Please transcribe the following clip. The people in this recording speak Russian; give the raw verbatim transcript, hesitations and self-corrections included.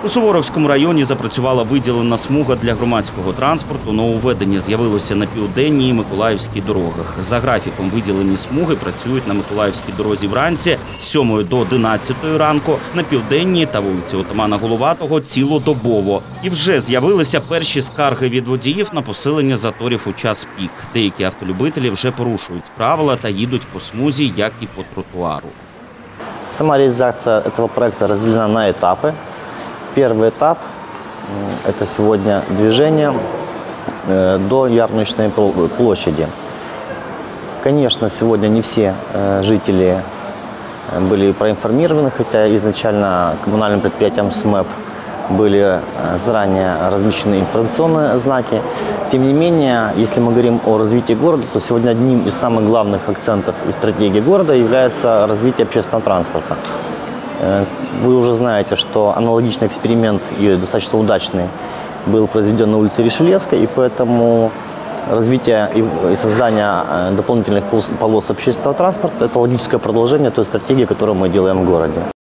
У Суворовському районі запрацювала виділена смуга для громадського транспорту. Нововведення з'явилося на південній і Миколаївській дорогах. За графіком виділені смуги працюють на Миколаївській дорозі вранці з сьомої до одинадцятої ранку, на південній та вулиці Отамана Головатого цілодобово. І вже з'явилися перші скарги від водіїв на посилення заторів у час пік. Деякі автолюбителі вже порушують правила та їдуть по смузі, як і по тротуару. Сама реализация этого проекта разделена на этапы. Первый этап – это сегодня движение до Ярмарочной площади. Конечно, сегодня не все жители были проинформированы, хотя изначально коммунальным предприятием СМЭП были заранее размещены информационные знаки. Тем не менее, если мы говорим о развитии города, то сегодня одним из самых главных акцентов и стратегии города является развитие общественного транспорта. Вы уже знаете, что аналогичный эксперимент, и достаточно удачный, был произведен на улице Ришельевской, и поэтому развитие и создание дополнительных полос общественного транспорта – это логическое продолжение той стратегии, которую мы делаем в городе.